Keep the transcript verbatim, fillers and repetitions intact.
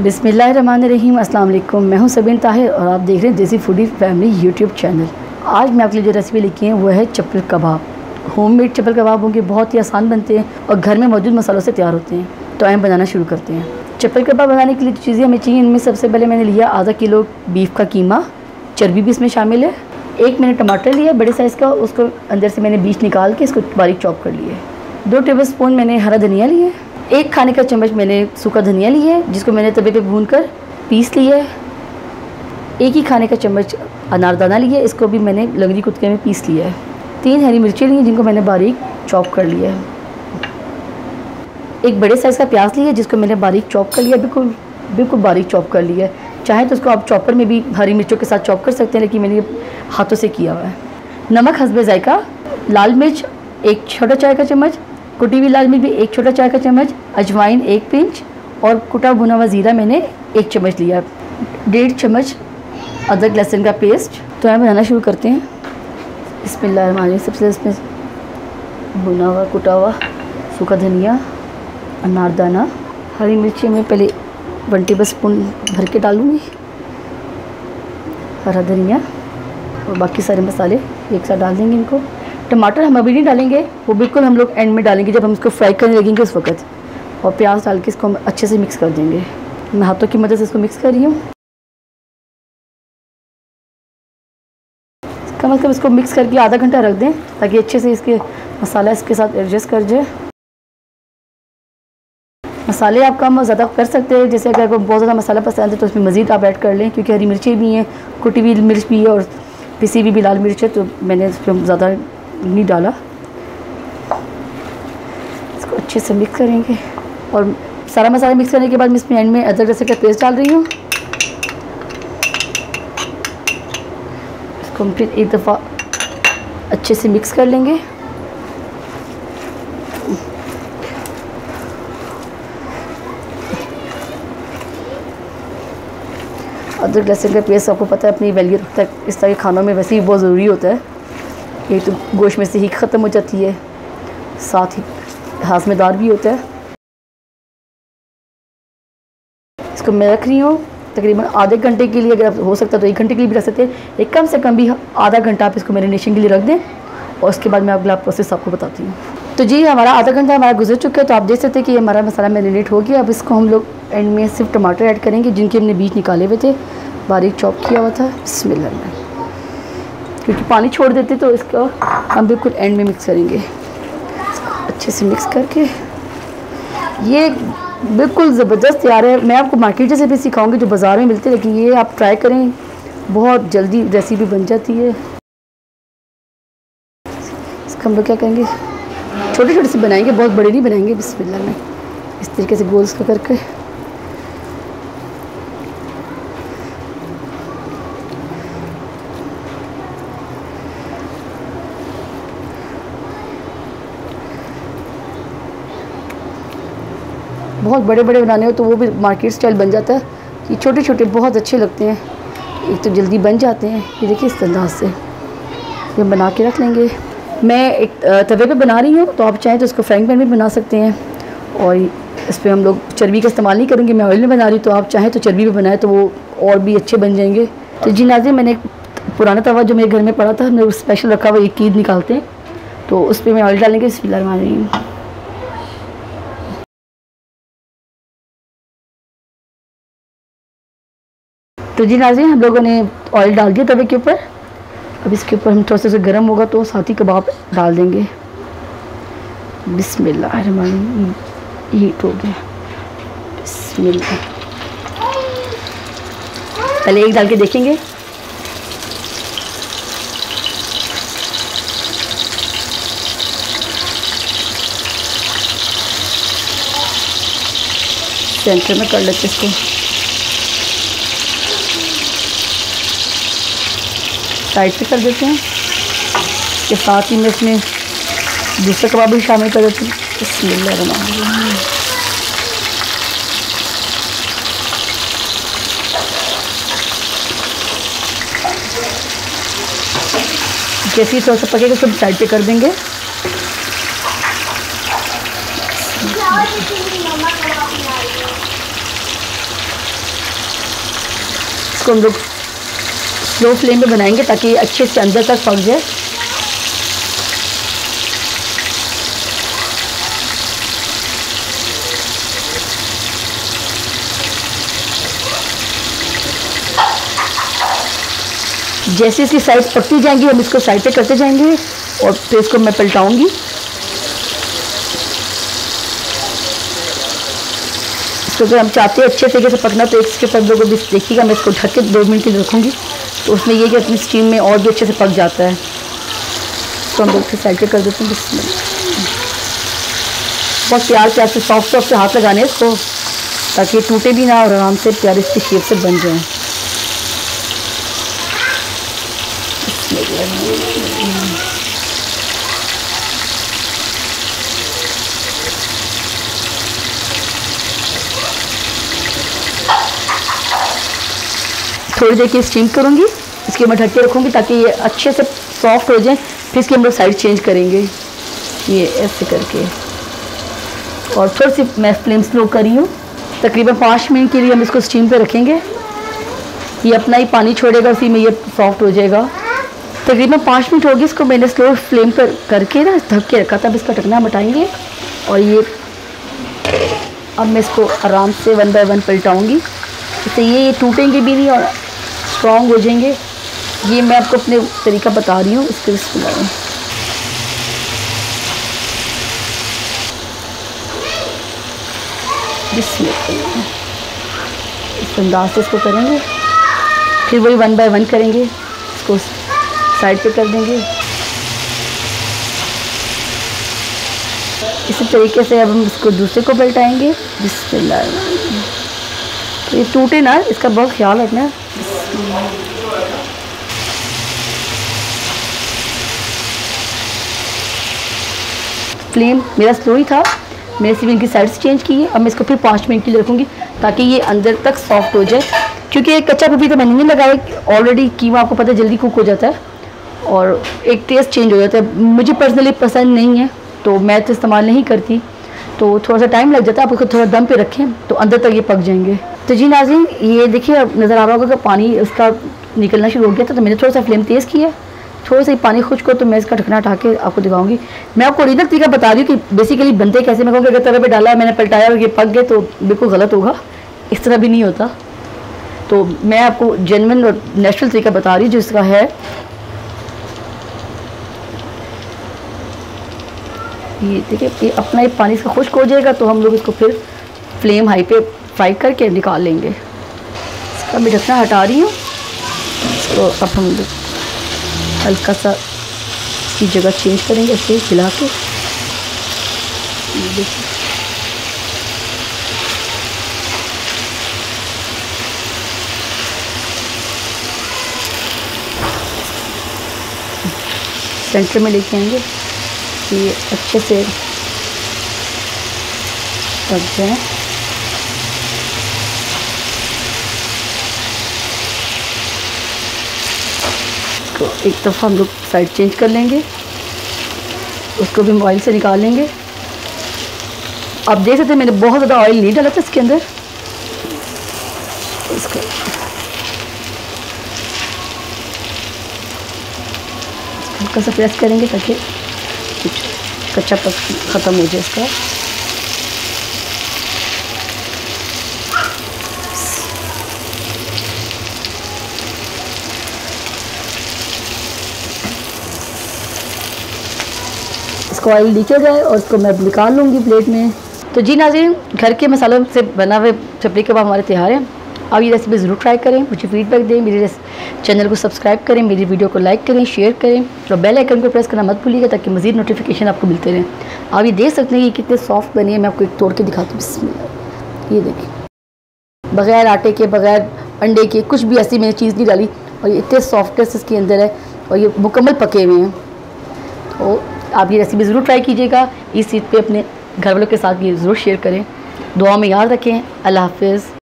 बिस्मिल्लाहिर्रहमानिर्रहीम, अस्सलाम वालेकुम। मैं हूं सबीन ताहिर और आप देख रहे हैं देसी फूडी फैमिली यूट्यूब चैनल। आज मैं आपके लिए जो रेसिपी लेके हैं वो है चप्पल कबाब। होममेड चप्पल कबाब होंगे, बहुत ही आसान बनते हैं और घर में मौजूद मसालों से तैयार होते हैं। तो आइए बनाना शुरू करते हैं। चप्पल कबाब बनाने के लिए जो चीज़ें हमें चाहिए, इनमें सबसे पहले मैंने लिया आधा किलो बीफ का कीमा, चर्बी भी इसमें शामिल है। एक मैंने टमाटर लिया बड़े साइज़ का, उसको अंदर से मैंने बीज निकाल के इसको बारीक चॉप कर लिया है। दो टेबल स्पून मैंने हरा धनिया लिया है। एक खाने का चम्मच मैंने सूखा धनिया लिया है, जिसको मैंने तवे पे भून कर पीस लिया है। एक ही खाने का चम्मच अनारदाना लिया है, इसको भी मैंने लंगड़ी कुत्ते में पीस लिया है। तीन हरी मिर्ची ली हैं, जिनको मैंने बारीक चॉप कर लिया है। एक बड़े साइज़ का प्याज लिया है, जिसको मैंने बारीक चॉप कर लिया, बिल्कुल बिल्कुल बारीक चॉप कर लिया है। चाहे तो उसको आप चॉपर में भी हरी मिर्चों के साथ चॉप कर सकते हैं, लेकिन मैंने हाथों से किया हुआ है। नमक हस्बे जायका, लाल मिर्च एक छोटा चाय का चम्मच, कुटी हुई लाल मिर्च भी एक छोटा चाय का चम्मच, अजवाइन एक पिंच और कुटा भुना हुआ ज़ीरा मैंने एक चम्मच लिया, डेढ़ चम्मच अदरक लहसुन का पेस्ट। तो हम बनाना शुरू करते हैं। बिस्मिल्लाहिर्रहमानिर्रहीम। सबसे इसमें भुना हुआ कुटा हुआ सूखा धनिया, अनारदाना, हरी मिर्ची में पहले वन टेबल स्पून भर के डालूँगी, हरा धनिया और बाकी सारे मसाले एक साथ डाल देंगे इनको। टमाटर हम अभी नहीं डालेंगे, वो बिल्कुल हम लोग एंड में डालेंगे जब हम इसको फ्राई करने लगेंगे उस वक्त। और प्याज डाल के इसको हम अच्छे से मिक्स कर देंगे। मैं हाथों की मदद से इसको मिक्स कर रही हूँ। कम से कम इसको मिक्स करके आधा घंटा रख दें, ताकि अच्छे से इसके मसाला इसके साथ एडजस्ट कर जाए। मसाले आप कम और ज़्यादा कर सकते हैं, जैसे अगर आपको बहुत ज़्यादा मसाला पसंद है तो उसमें मज़ीद आप ऐड कर लें, क्योंकि हरी मिर्ची भी हैं, कुटी हुई मिर्च भी है और पिसी हुई भी लाल मिर्च है, तो मैंने इसमें ज़्यादा नहीं डाला। इसको अच्छे से मिक्स करेंगे और सारा मसाला मिक्स करने के बाद मैं इसमें एंड में अदरक लहसुन का पेस्ट डाल रही हूँ। इसको हम फिर एक दफ़ा अच्छे से मिक्स कर लेंगे। अदरक लहसुन का पेस्ट आपको पता है अपनी वैल्यू रखता है इस तरह के खानों में, वैसे ही बहुत ज़रूरी होता है। ये तो गोश्त में से ही ख़त्म हो जाती है, साथ ही हाज़मेदार भी होता है। इसको मैं रख रही हूँ तकरीबन आधे घंटे के लिए। अगर आप हो सकता है तो एक घंटे के लिए भी रख सकते हैं, एक कम से कम भी आधा घंटा आप इसको मैरिनेशन के लिए रख दें और उसके बाद मैं अगला प्रोसेस आपको बताती हूँ। तो जी हमारा आधा घंटा हमारा गुजर चुका है, तो आप देख सकते हैं कि हमारा मसाला मैरिनेट हो गया। अब इसको हम लोग एंड में सिर्फ टमाटर ऐड करेंगे, जिनके हमने बीज निकाले हुए थे, बारीक चॉप किया हुआ था। बिस्मिल्लाह, क्योंकि पानी छोड़ देते तो इसका हम बिल्कुल एंड में मिक्स करेंगे। अच्छे से मिक्स करके ये बिल्कुल ज़बरदस्त तैयार है। मैं आपको मार्केट जैसे भी सिखाऊंगी जो बाज़ार में मिलते हैं, लेकिन ये आप ट्राई करें, बहुत जल्दी रेसिपी बन जाती है। इसका हम लोग क्या करेंगे, छोटे छोटे से बनाएंगे, बहुत बड़े नहीं बनाएंगे। बिस्मिल्लाह में इस तरीके से गोल का करके बहुत बड़े बड़े बनाने हो तो वो भी मार्केट स्टाइल बन जाता है। ये छोटे छोटे बहुत अच्छे लगते हैं, एक तो जल्दी बन जाते हैं। ये देखिए इस अंदाज से ये बना के रख लेंगे। मैं एक तवे पे बना रही हूँ, तो आप चाहें तो इसको फ्राइंग पैन में बना सकते हैं। और इस पर हम लोग चर्बी का इस्तेमाल नहीं करेंगे, मैं ऑयल में बना रही हूँ, तो आप चाहें तो चर्बी पे बनाएं तो वो और भी अच्छे बन जाएंगे। तो जी नाज़रीन, मैंने एक पुराना तवा जो मेरे घर में पड़ा था, हमने वो स्पेशल रखा हुआ, एक ईद निकालते हैं, तो उस पर मैं ऑयल डालेंगे। बिस्मिल्लाहिर्रहमानिर्रहीम। तो जी नाज़रीन, हम लोगों ने ऑयल डाल दिया तवे के ऊपर। अब इसके ऊपर हम थोड़ा सा गर्म होगा तो साथ ही कबाब डाल देंगे। बिस्मिल्लाहिर्रहमानिर्रहीम, हीट हो गया। बिस्मिल्लाह, पहले एक डाल के देखेंगे। सेंटर में कर लेते इसको। साइड पे कर देते हैं। इसके साथ ही मैं इसमें दूसरा कबाब भी शामिल कर देते हैं। बिस्मिल्लाहिर्रहमानिर्रहीम। जैसे ही थोड़ा सा पकेगा सब साइड पे कर देंगे। इसको हम लोग स्लो फ्लेम में बनाएंगे ताकि ये अच्छे से अंदर तक पक जाए। जैसे इसकी साइड पकती जाएंगी हम इसको साइड पे करते जाएंगे और फिर इसको मैं पलटाऊंगी। इसको अगर हम चाहते हैं अच्छे तरीके से पकना तो इसके ऊपर लोगों भी देखिएगा, मैं इसको ढक के दो मिनट के लिए रखूँगी तो उसमें ये कि अपनी स्टीम में और भी अच्छे से पक जाता है। तो हम लोग इसके साइड पे कर देते हैं। बहुत प्यार प्यार से सॉफ्ट सॉफ्ट से हाथ लगाने इसको ताकि ये टूटे भी ना और आराम से प्यार इसकी शेप से बन जाए। थोड़ी देर की स्टीम करूँगी, इसके मैं ढक के रखूँगी ताकि ये अच्छे से सॉफ्ट हो जाए। फिर इसकी हम लोग साइड चेंज करेंगे ये ऐसे करके। और थोड़ी सी मैं फ्लेम स्लो करी हूँ, तकरीबन पाँच मिनट के लिए हम इसको स्टीम पे रखेंगे। ये अपना ही पानी छोड़ेगा, उसी में ये सॉफ्ट हो जाएगा। तकरीबन पाँच मिनट होगी, इसको मैंने स्लो फ्लेम पर करके ना ढक के रखा था। अब इसका ढकना हटाएंगे और ये अब मैं इसको आराम से वन बाय वन पलटाऊँगी, इससे ये ये टूटेंगे भी नहीं और स्ट्रॉन्ग हो जाएंगे। ये मैं आपको अपने तरीका बता रही हूँ इसके बिस्मिल्लाह। बिस्मिल्लाह इस अंदाज से इसको करेंगे, फिर वही वन बाय वन करेंगे, इसको साइड पे कर देंगे। इसी तरीके से अब हम इसको दूसरे को पलटाएंगे। बिस्मिल्लाह। तो ये टूटे ना, इसका बहुत ख्याल रखना है। फ्लेम मेरा स्लो ही था, मैंने सिर्फ इनकी साइड्स चेंज की है। अब मैं इसको फिर पाँच मिनट के लिए रखूँगी ताकि ये अंदर तक सॉफ्ट हो जाए, क्योंकि एक कच्चा पपीता मैंने नहीं लगाया, ऑलरेडी कीमा आपको पता है जल्दी कुक हो जाता है और एक टेस्ट चेंज हो जाता है। मुझे पर्सनली पसंद नहीं है तो मैं तो इस्तेमाल नहीं करती, तो थोड़ा सा टाइम लग जाता है। आप उसको थोड़ा दम पे रखें तो अंदर तक ये पक जाएंगे। तो जी नाज़रीन, ये देखिए अब नज़र आ रहा होगा कि पानी इसका निकलना शुरू हो गया था, तो मैंने थोड़ा सा फ्लेम तेज़ किया, थोड़ा सा पानी खुश्क हो तो मैं इसका ढकना हटा के आपको दिखाऊंगी। मैं आपको ओरिजिनल तरीका बता रही हूँ कि बेसिकली बनते कैसे। मैं कहूँगी अगर तवे पे डाला मैंने पलटाया और ये पक गए तो बिल्कुल गलत होगा, इस तरह भी नहीं होता। तो मैं आपको जेन्युइन और नेचुरल तरीका बता रही हूँ जो इसका है। ये देखिए ये अपना ही पानी इसका खुश्क हो जाएगा तो हम लोग इसको फिर फ्लेम हाई पे फ्राई करके निकाल लेंगे। इसका मैं ढकना हटा रही हूँ। तो अब हम लोग हल्का सा इसकी जगह चेंज करेंगे, ऐसे हिला के। देखिए सेंटर में लेके आएंगे, ये अच्छे से पक जाए। तो एक दफ़ा हम लोग साइड चेंज कर लेंगे, उसको भी ऑयल से निकाल लेंगे। आप देख सकते हैं मैंने बहुत ज़्यादा ऑयल नहीं डाला था इसके अंदर। इसको हल्का सा प्रेस करेंगे ताकि कुछ कच्चा पक ख़त्म हो जाए इसका। इसको ऑयल लीक हो जाए और इसको मैं निकाल लूँगी प्लेट में। तो जी नाज़रीन, घर के मसालों से बना हुए चपली कबाब हमारे तैयार हैं। आप ये रेसिपी ज़रूर ट्राई करें, मुझे फीडबैक दें, मेरे चैनल को सब्सक्राइब करें, मेरी वीडियो को लाइक करें, शेयर करें और बेल आइकन को प्रेस करना मत भूलिएगा ताकि मज़ीद नोटिफिकेशन आपको मिलते रहें। आप ये देख सकते हैं कि कितने सॉफ्ट बनी है। मैं आपको एक तोड़ के दिखाती हूँ। बिस्मिल्लाह, ये देखिए, बग़ैर आटे के, बग़ैर अंडे के, कुछ भी ऐसी मैंने चीज़ नहीं डाली और ये इतने सॉफ्टनेस इसके अंदर है और ये मुकम्मल पके हुए हैं। तो आप ये रेसिपी ज़रूर ट्राई कीजिएगा। इस चीज़ पे अपने घर वालों के साथ ये ज़रूर शेयर करें। दुआ में याद रखें। अल्लाह हाफ़िज़।